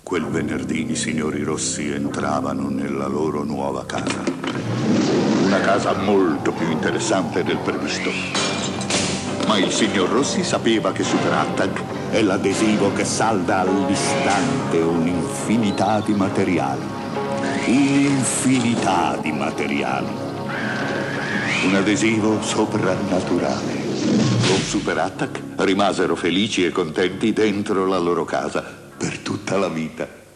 Quel venerdì i signori Rossi entravano nella loro nuova casa. Una casa molto più interessante del previsto. Ma il signor Rossi sapeva che SuperAttack è l'adesivo che salda all'istante un'infinità di materiali. Un'infinità di materiali. Un adesivo soprannaturale. Con SuperAttack rimasero felici e contenti dentro la loro casa per tutta la vita.